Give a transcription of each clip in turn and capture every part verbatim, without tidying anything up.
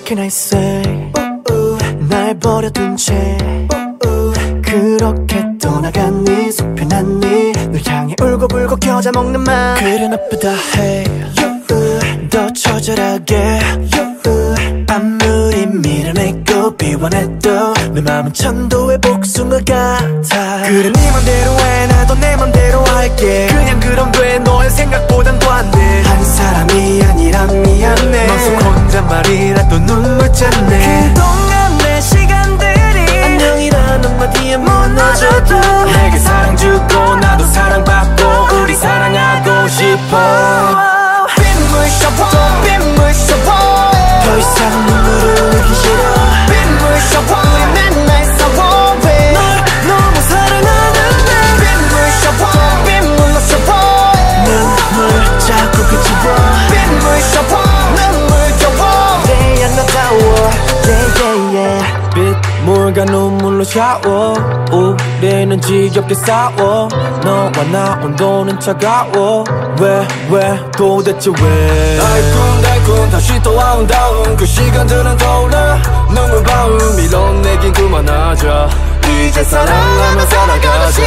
can I say ooh, 날 버려둔 채 ooh, 그렇게 떠나갔니 속편했니 널 향해 울고불고 겨자 먹는 맘 그래 나쁘다 해 hey. 더 처절하게 아무리 밀어내고 비워내도 내 맘은 천도의 복숭아 같아 그래 네 맘대로 해 나도 내 맘대로 할게 그냥 그럼 돼 너의 생각보단 더 안 돼 한 사람이 아니라 미안해 넌 혼잣말이라도 눈물 짰네 그동안 내 시간들이 안녕이란 한마디에 무너져도 내게 사랑 주고 나도 사랑받고 우리 사랑하고 싶어 빗물 셔버 빗물 셔버 더 이상 눈물을 흘리기 싫어 빗물 셔버 우리 맨날 싸워해 널 너무 사랑하는데 빗물 셔버 빗물로 셔버 눈물 자꾸 그치워 빗물 셔버 눈물 겨워 내 안나다워 yeah yeah yeah 빗물과 눈물로 샤워 우리는 지겹게 싸워 너와 나 온도는 차가워 왜 왜 도대체 왜 달콤달콤 다시 또 아름다운 그 시간들은 떠올라 눈물 바울 밀어내긴 그만하자 이제 사랑하며 살아가자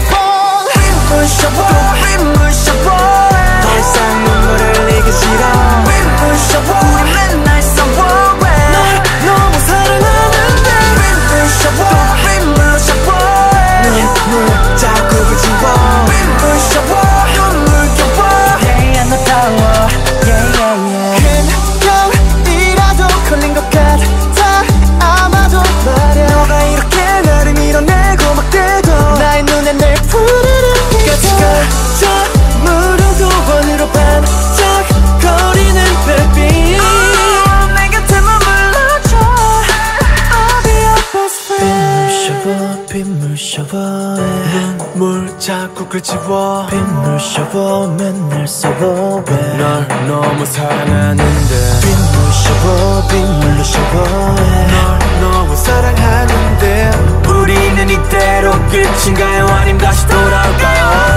빗물 셔버 빗물 셔버 더 이상 눈물을 흘리기 싫어 빗물 셔버 우리 맨날 싸워해 널 너무 사랑하는데 빗물 셔버 빗물 셔버 눈물 자꾸 그치워 빗물 셔버 눈물 겨워 Hey 안 나타워 Yeah yeah yeah 그냥이라도 걸린 것 같아 아마도 말야 너가 이렇게 나를 밀어내고 막대도 나의 눈에 늘 푸르른 가지가 저 무릎 원으로 반짝거리는 별빛 내 곁에 머물러줘 I'll be your best friend 빗물 셔버 빗물 셔버 눈물 자꾸 그치워 빗물 셔버 맨날 썩어왜 널 너무 사랑하는데 빗물 셔버 빗물로 셔버해 널 너무 사랑하는데 우리는 이대로 끝인가요 아님 다시 돌아올까요